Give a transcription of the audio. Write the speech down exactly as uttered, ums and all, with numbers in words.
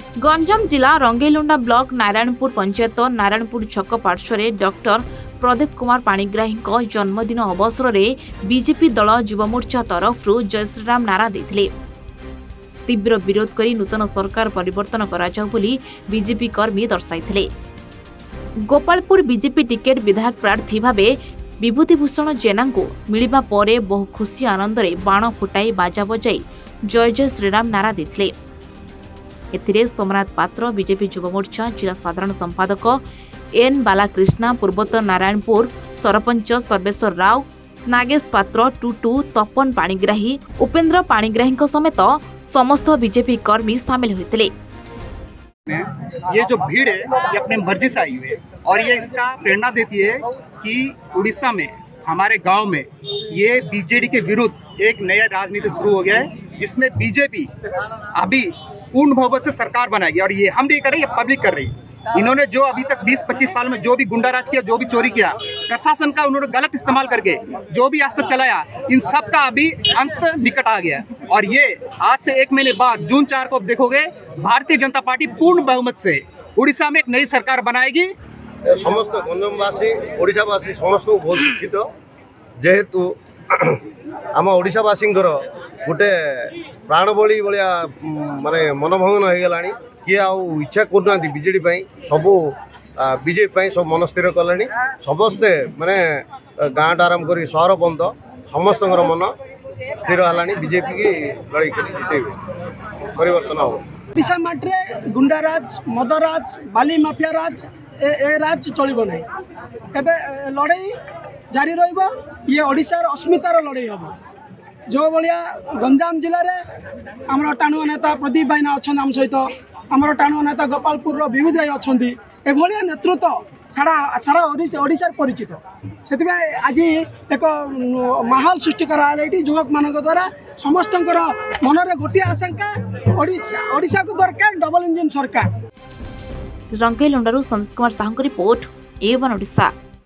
गंजाम जिला रंगेलुंडा ब्लॉक नारायणपुर पंचायत नारायणपुर छक पार्श्व डॉक्टर प्रदीप कुमार पाणिग्राही जन्मदिन अवसर में बीजेपी दल युवमोर्चा तरफ जय श्रीराम नारा देते। तीव्र विरोध करी नूतन सरकार परिवर्तन करा जाऊ बोली बीजेपी कर्मी दर्शाई। गोपालपुर बीजेपी टिकेट विधायक प्रार्थी भावे विभूतिभूषण जेना को मिलिबा परे बहु खुशी आनंद रे बाण फुटाई बाजा बजाई जय जय श्रीराम नारा देते। एथिरे सोमनाथ पात्र बीजेपी युवमोर्चा जिला साधारण संपादक एन बालाकृष्णा पूर्वोत्तर नारायणपुर सरपंच सर्वेश्वर राव नागेश पात्र टुटू तपन पाणिग्राही उपेन्द्र पाणिग्राही समेत समस्त बीजेपी कर्मी शामिल होते। ये जो भीड़ है ये अपने मर्जी से आई हुई है और ये इसका प्रेरणा देती है कि उड़ीसा में हमारे गांव में ये बीजेडी के विरुद्ध एक नया राजनीति शुरू हो गया है, जिसमें बीजेपी अभी पूर्ण बहुमत से सरकार बनाएगी। और ये हम नहीं कर रहे, ये पब्लिक कर रही है। इन्होंने जो अभी तक बीस पच्चीस साल में जो भी गुंडाराज किया, जो भी चोरी किया, प्रशासन का उन्होंने गलत इस्तेमाल करके जो भी आज तक चलाया, इन सब का अभी अंत निकट आ गया। और ये आज से एक महीने बाद जून चार को देखोगे भारतीय जनता पार्टी पूर्ण बहुमत से उड़ीसा में एक नई सरकार बनाएगी। समस्त गंजामवासी ओडिशावासी समस्त को बहुत दुखित, जेहेतु आम ओडिशावासी गोटे प्राणबली भाया माने मनभंगन हो गला। किए आउ इच्छा करना बीजेडी सब बीजेपी सब मन स्थिर कले। समस्ते माने गाँठ आरंभ कर सहर बंद समस्त मन स्थिर है बीजेपी की लड़ाई कर जिते परिवर्तन हो। ओडिशा माटे गुंडाराज मदराज बाली माफिया राज ए, ए राज चलो ना। एवं लड़ाई जारी रही ओडिशार अस्मितार लड़ाई हम जो भाया गंजाम जिले में आम टाणुआ नेता प्रदीप भाईना अच्छा आम सहित आमर टाणुआ नेता गोपालपुर विभूति भाई अच्छा एभलिया नेतृत्व सारा सारा ओडिशार परिचित। से आज एक माहौल सृष्टि कराई युवक मान द्वारा समस्त मन में गोटे आशंका ओडिशा को दरकार डबल इंजिन सरकार। रंगेलुंडारू Santosh Kumar Sahu report A one Odisha.